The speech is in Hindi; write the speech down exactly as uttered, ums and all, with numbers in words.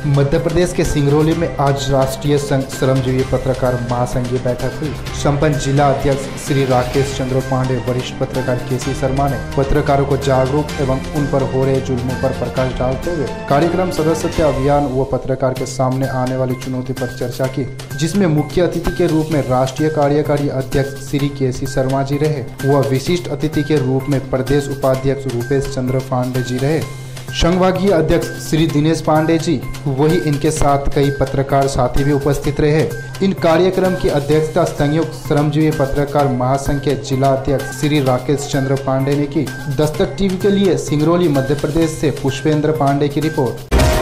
मध्य प्रदेश के सिंगरौली में आज राष्ट्रीय संघ श्रमजीवी पत्रकार महासंघ की बैठक हुई। संपन्न जिला अध्यक्ष श्री राकेश चंद्र पांडे, वरिष्ठ पत्रकार के सी शर्मा ने पत्रकारों को जागरूक एवं उन पर हो रहे जुल्मों पर प्रकाश डालते हुए कार्यक्रम सदस्यता अभियान व पत्रकार के सामने आने वाली चुनौती पर चर्चा की, जिसमें मुख्य अतिथि के रूप में राष्ट्रीय कार्यकारी अध्यक्ष श्री के सी शर्मा जी रहे व विशिष्ट अतिथि के रूप में प्रदेश उपाध्यक्ष रूपेश चंद्र पांडे जी रहे। संघवागीय अध्यक्ष श्री दिनेश पांडे जी, वही इनके साथ कई पत्रकार साथी भी उपस्थित रहे। इन कार्यक्रम की अध्यक्षता संयुक्त श्रमजीवी पत्रकार महासंघ के जिला अध्यक्ष श्री राकेश चंद्र पांडे ने की। दस्तक टीवी के लिए सिंगरौली मध्य प्रदेश से पुष्पेंद्र पांडे की रिपोर्ट।